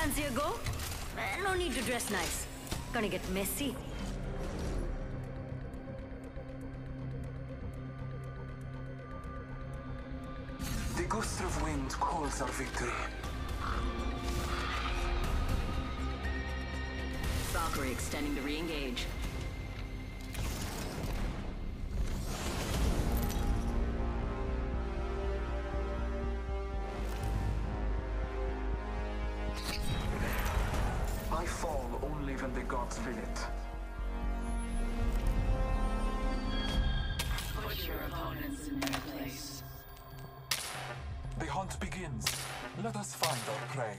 Fancy a go? No need to dress nice. Gonna get messy. The gust of wind calls our victory. Valkyrie extending to re-engage. I fall only when the gods will it. Put your opponents in their place. The hunt begins. Let us find our prey.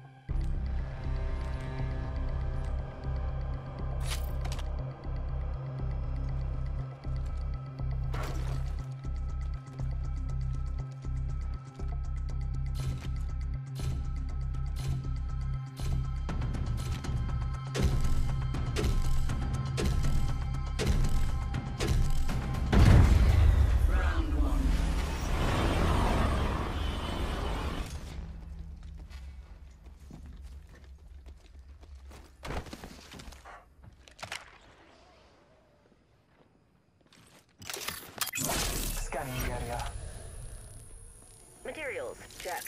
Scanning the area. Materials, check.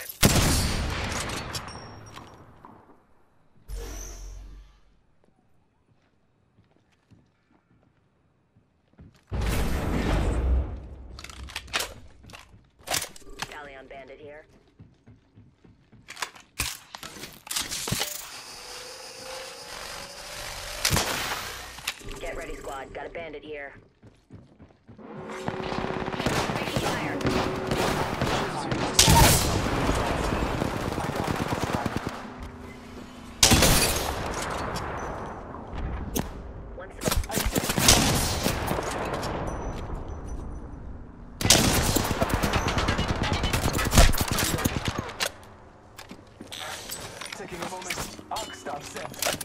Galleon bandit here. Get ready, squad. Got a bandit here. Fire. Taking a moment. Arcstar set.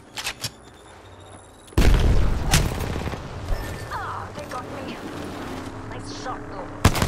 Ah, they got me. Nice shot, though.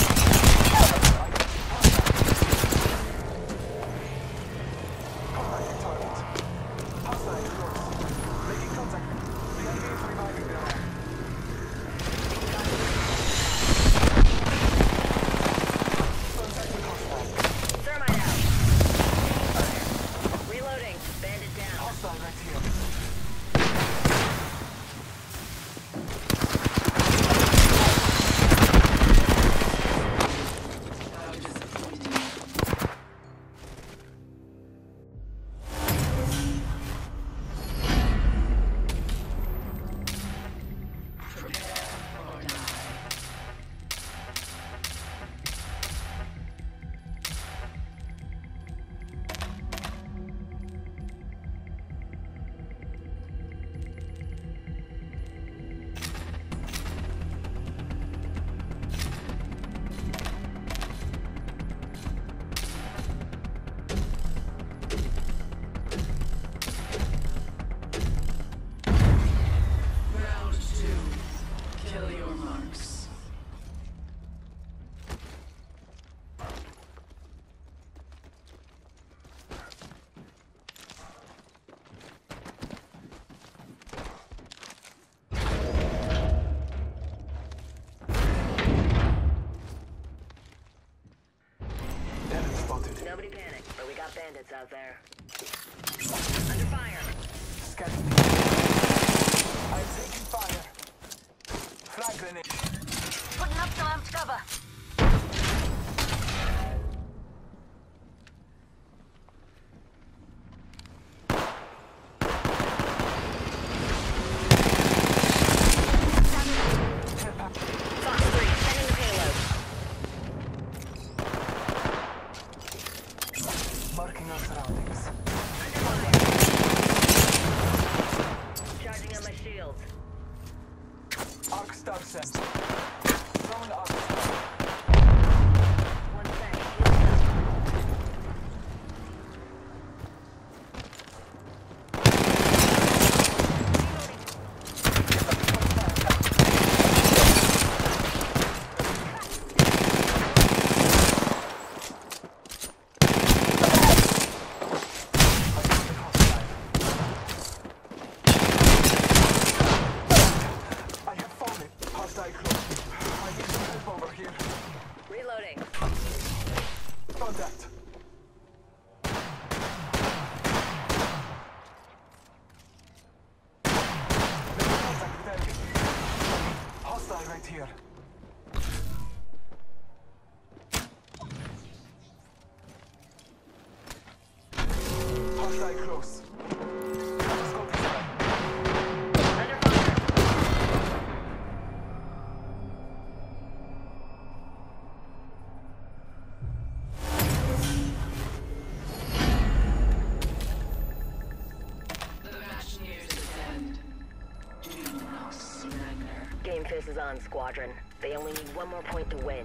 Nobody panic, but we got bandits out there. Under fire. Scanning. I'm taking fire. Frag grenade. Putting up some amped cover. Fox 3, sending the payload. Marking our surroundings. Charging on my shields. Arcstar sent. Throwing Arcstar. One sec. Flashlight close. Scope is down. Under fire. The match nears its end. Do not surrender. Game face is on, Squadron. They only need one more point to win.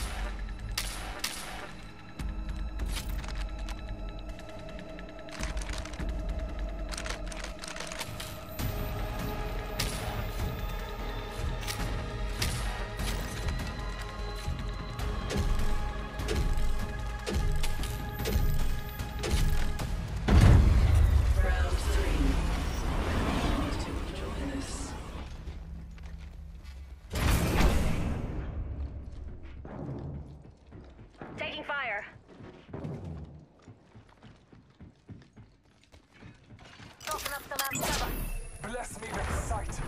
Round 3. To enjoy this. Taking fire. Open up the map cover. Bless me with sight.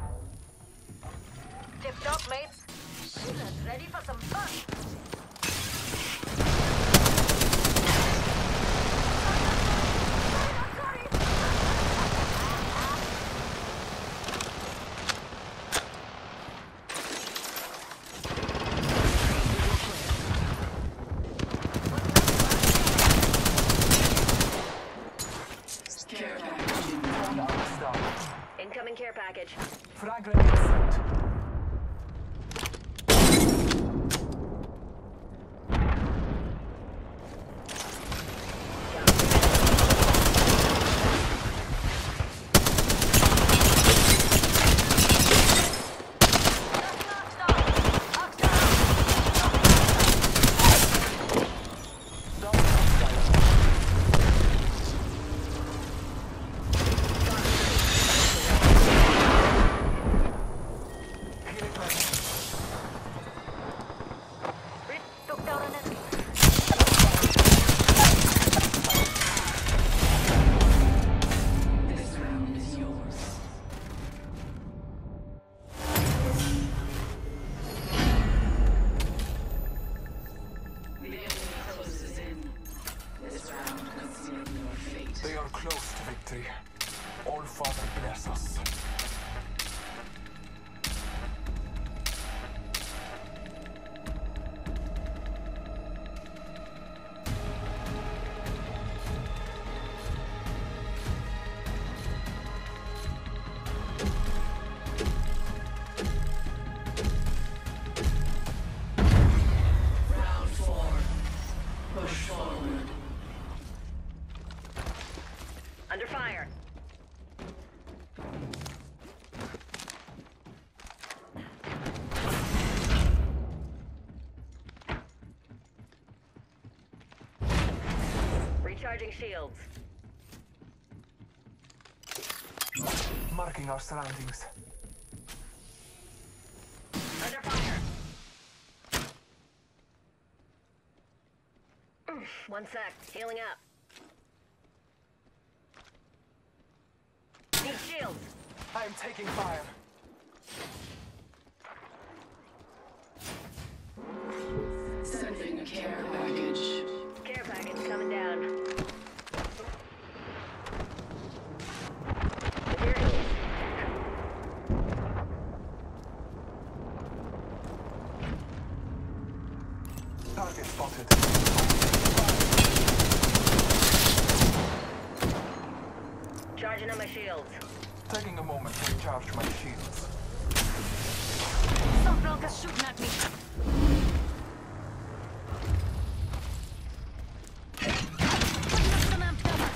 Tipped up, mates. Shit, ready for some fun. Care package. One arms down. Incoming care package. Frag grenade set. Down flashlight. Healing ready. Took down an enemy. This round is yours. The enemy closes in. This round could seal your fate. They are close to victory. All Father bless us. Round 4. Push forward. Under fire. Recharging shields. Marking our surroundings. Under fire. One sec. Healing up. Need shields. I am taking fire. Sending a care package. Care package coming down. Here it is. Target spotted. Charging on my shields. Taking a moment to recharge my shields. Some bloke is shooting at me. Putting up some amp cover.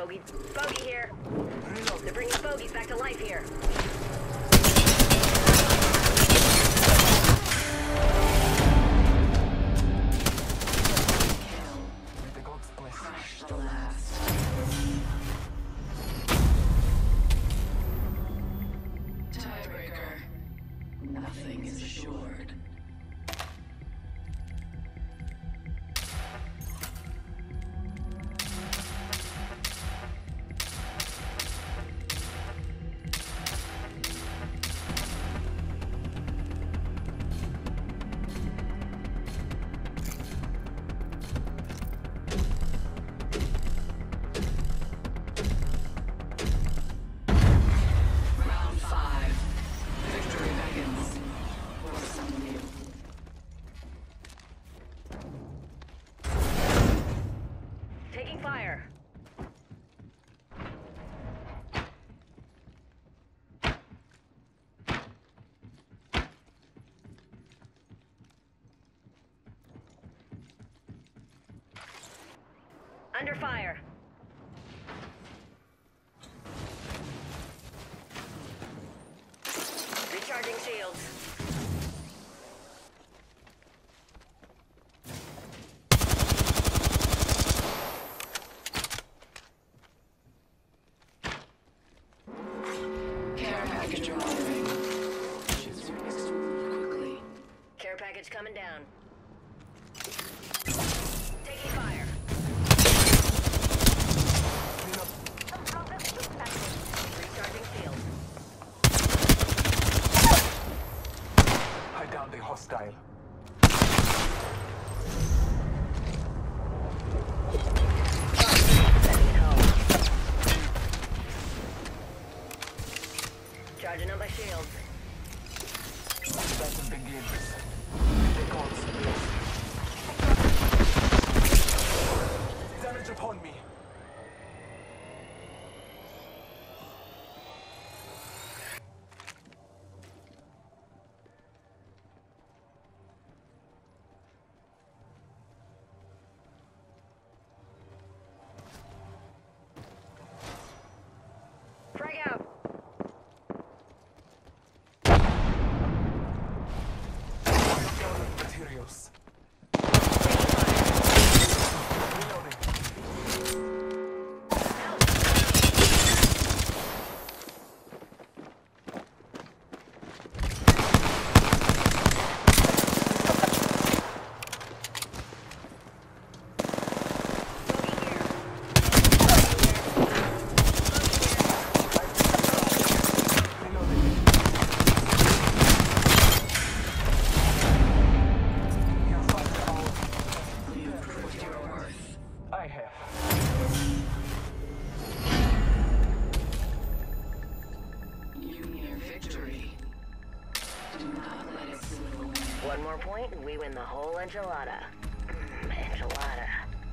Bogey. Bogey here. They're bringing bogeys back to life here. May the gods bless you. Crush the last. Tiebreaker. Nothing is assured. Round 5. Victory beckons. For some new. Taking fire. Under fire. Recharging shields. Care package arriving. Ships must move quickly. Care package coming down. Taking fire. Recharging shields. Hide down the hostile. Sending it home. Charging up my shields. Battle begins. May the gods bless you. Damage upon me. Frag out. Materials. Taking fire. Reloading. Bogey here. Reloading. Your final hour. You've proved your worth. I have. You near victory. Do not let it slip away. One more point and we win the whole enchilada. Enchilada.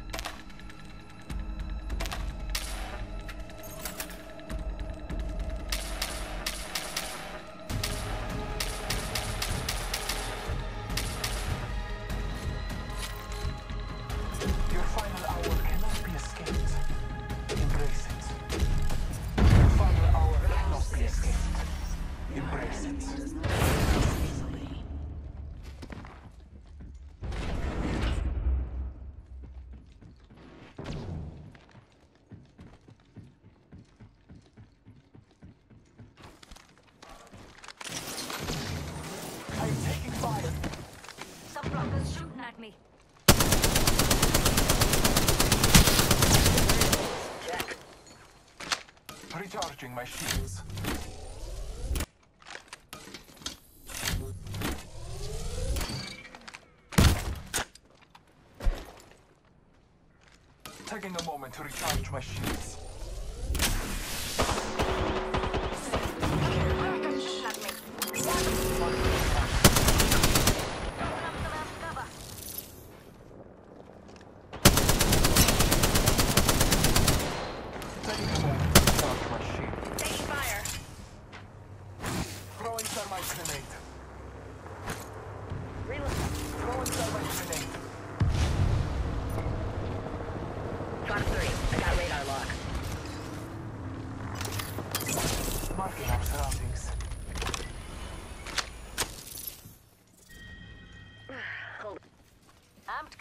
Your final hour cannot be escaped. Embrace it. Your final hour cannot be escaped. Embrace it. Does not pass easily. I'm taking fire. Some blockers shooting at me. Check. Recharging my shields. Taking a moment to recharge my shields. Taking a moment to recharge my shield. Taking fire. Throwing thermite grenade. Reload. Throwing thermite grenade. Fox 3, I got radar lock.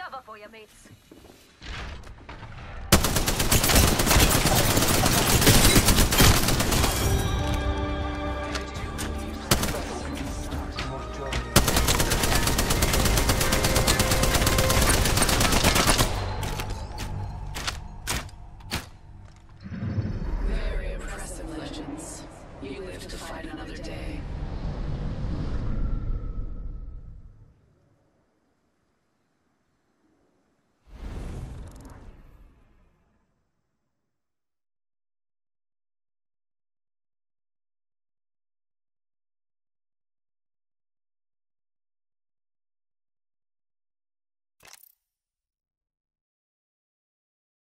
Cover for you, mates.